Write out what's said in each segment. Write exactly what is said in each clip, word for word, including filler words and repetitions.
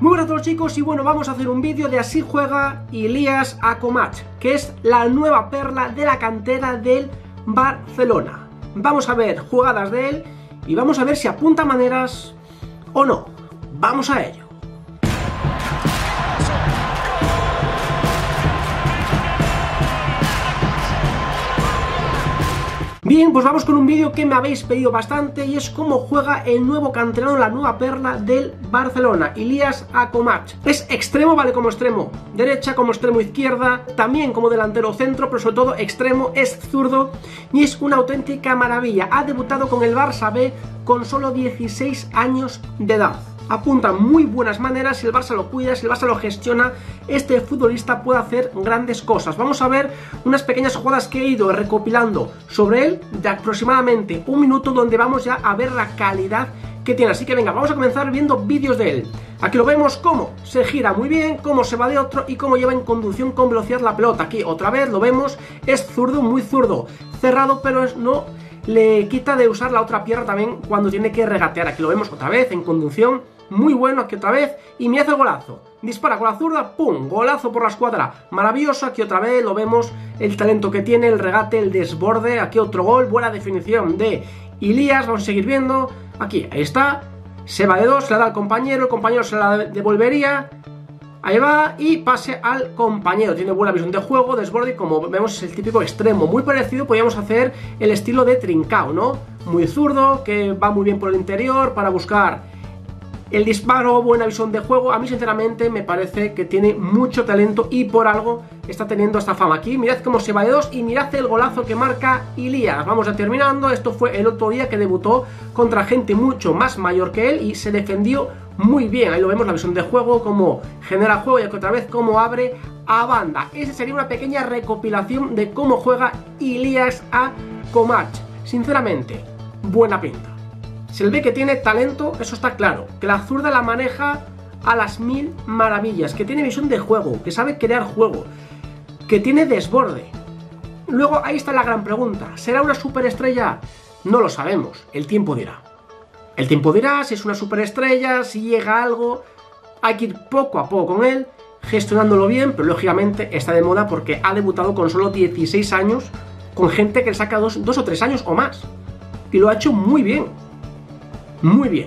Muy buenas a todos chicos, y bueno, vamos a hacer un vídeo de así juega Ilias Akomac, que es la nueva perla de la cantera del Barcelona. Vamos a ver jugadas de él y vamos a ver si apunta maneras o no. Vamos a ello. Bien, pues vamos con un vídeo que me habéis pedido bastante y es cómo juega el nuevo canterano, la nueva perla del Barcelona, Ilias Akomac. Es extremo, vale como extremo derecha, como extremo izquierda, también como delantero centro, pero sobre todo extremo, es zurdo y es una auténtica maravilla. Ha debutado con el Barça B con solo dieciséis años de edad. Apunta muy buenas maneras, si el Barça lo cuida, si el Barça lo gestiona, este futbolista puede hacer grandes cosas. Vamos a ver unas pequeñas jugadas que he ido recopilando sobre él de aproximadamente un minuto, donde vamos ya a ver la calidad que tiene. Así que venga, vamos a comenzar viendo vídeos de él. Aquí lo vemos cómo se gira muy bien, cómo se va de otro y cómo lleva en conducción con velocidad la pelota. Aquí otra vez lo vemos, es zurdo, muy zurdo, cerrado, pero es no le quita de usar la otra pierna también cuando tiene que regatear. Aquí lo vemos otra vez en conducción, muy bueno, aquí otra vez, y me hace el golazo. Dispara con la zurda, pum, golazo por la escuadra, maravilloso. Aquí otra vez lo vemos, el talento que tiene, el regate, el desborde. Aquí otro gol, buena definición de Ilias. Vamos a seguir viendo, aquí, ahí está, se va de dos, se la da al compañero, el compañero se la devolvería, ahí va, y pase al compañero. Tiene buena visión de juego, desborde, y como vemos es el típico extremo, muy parecido, podríamos hacer el estilo de Trincao, ¿no? Muy zurdo, que va muy bien por el interior para buscar el disparo, buena visión de juego. A mí sinceramente me parece que tiene mucho talento y por algo está teniendo esta fama. Aquí mirad cómo se va de dos y mirad el golazo que marca Ilias. Vamos ya terminando. Esto fue el otro día que debutó contra gente mucho más mayor que él y se defendió muy bien. Ahí lo vemos, la visión de juego, cómo genera juego, y aquí otra vez cómo abre a banda. Esa sería una pequeña recopilación de cómo juega Ilias Akomac. Sinceramente, buena pinta. Se le ve que tiene talento, eso está claro, que la zurda la maneja a las mil maravillas, que tiene visión de juego, que sabe crear juego, que tiene desborde. Luego ahí está la gran pregunta, ¿será una superestrella? No lo sabemos, el tiempo dirá. El tiempo dirá si es una superestrella, si llega algo. Hay que ir poco a poco con él, gestionándolo bien, pero lógicamente está de moda porque ha debutado con solo dieciséis años, con gente que le saca dos, dos o tres años o más. Y lo ha hecho muy bien. Muy bien.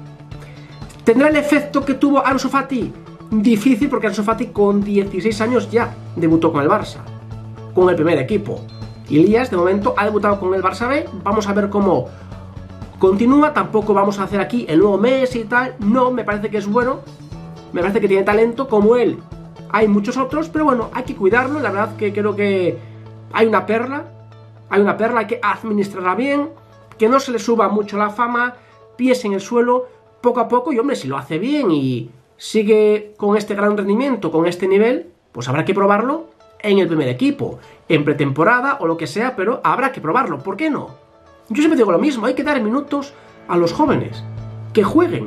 ¿Tendrá el efecto que tuvo Ansu Fati? Difícil, porque Ansu Fati con dieciséis años ya debutó con el Barça, con el primer equipo. Ilias de momento ha debutado con el Barça B. Vamos a ver cómo continúa. Tampoco vamos a hacer aquí el nuevo Messi y tal. No, me parece que es bueno. Me parece que tiene talento, como él hay muchos otros, pero bueno, hay que cuidarlo. La verdad que creo que hay una perla. Hay una perla, hay que administrarla bien, que no se le suba mucho la fama, pies en el suelo, poco a poco, y hombre, si lo hace bien y sigue con este gran rendimiento, con este nivel, pues habrá que probarlo en el primer equipo, en pretemporada o lo que sea, pero habrá que probarlo, ¿por qué no? Yo siempre digo lo mismo, hay que dar minutos a los jóvenes, que jueguen,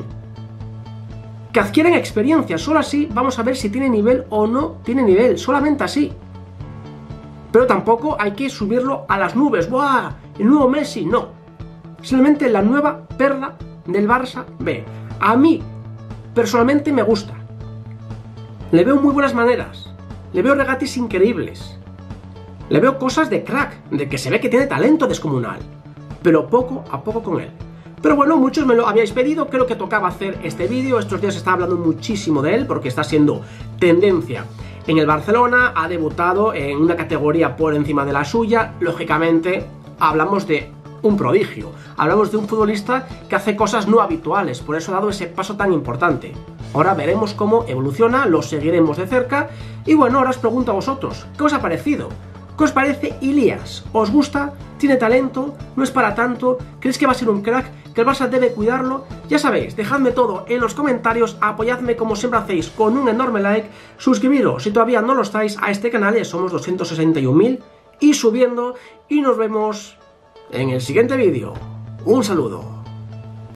que adquieran experiencia, solo así vamos a ver si tiene nivel o no tiene nivel, solamente así. Pero tampoco hay que subirlo a las nubes, ¡buah! El nuevo Messi, no. Simplemente la nueva perla del Barça B. A mí, personalmente, me gusta. Le veo muy buenas maneras. Le veo regates increíbles. Le veo cosas de crack, de que se ve que tiene talento descomunal. Pero poco a poco con él. Pero bueno, muchos me lo habíais pedido, creo que tocaba hacer este vídeo. Estos días se está hablando muchísimo de él porque está siendo tendencia en el Barcelona. Ha debutado en una categoría por encima de la suya. Lógicamente, hablamos de un prodigio. Hablamos de un futbolista que hace cosas no habituales, por eso ha dado ese paso tan importante. Ahora veremos cómo evoluciona, lo seguiremos de cerca. Y bueno, ahora os pregunto a vosotros, ¿qué os ha parecido? ¿Qué os parece Ilias? ¿Os gusta? ¿Tiene talento? ¿No es para tanto? ¿Creéis que va a ser un crack? ¿Que el Barça debe cuidarlo? Ya sabéis, dejadme todo en los comentarios, apoyadme como siempre hacéis con un enorme like, suscribiros si todavía no lo estáis a este canal, ya somos doscientos sesenta y un mil y subiendo, y nos vemos en el siguiente vídeo. Un saludo.